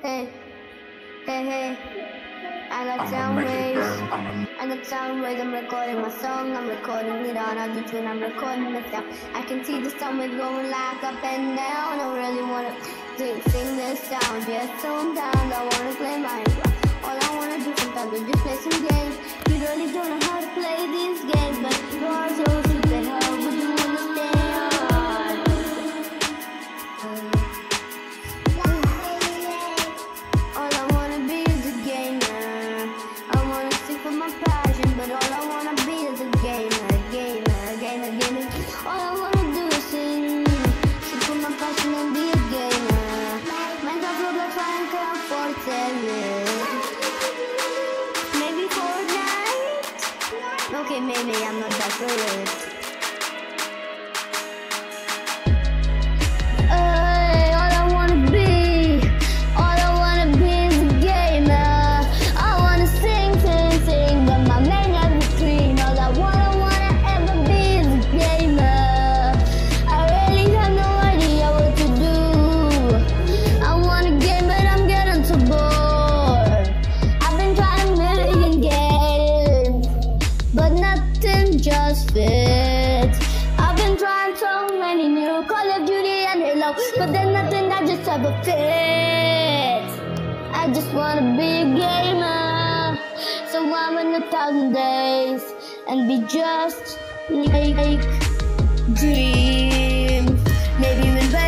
Hey, hey, hey. I got sound waves. I got sound waves. I'm recording my song. I'm recording it on Auto-Tune. I'm recording it down. I can see the sound waves going like up and down. I really wanna sing this sound. Just sometimes I wanna play Minecraft. All I wanna do sometimes is just play some games. You really don't know how to play these games, but you're so stupid. How would you understand? All I wanna be is a gamer. I wanna sing for my passion, but all I wanna be is a gamer. All I wanna do is sing for my passion and be a gamer. Minecraft, Roblox, Minecraft, Fortnite. Maybe Fortnite? Okay, maybe I'm not that good. Just fit. I've been trying so many new Call of Duty and Halo, but there's nothing that just ever fits. I just wanna be a gamer, so I'm in 1,000 days and be just like dreams. Maybe when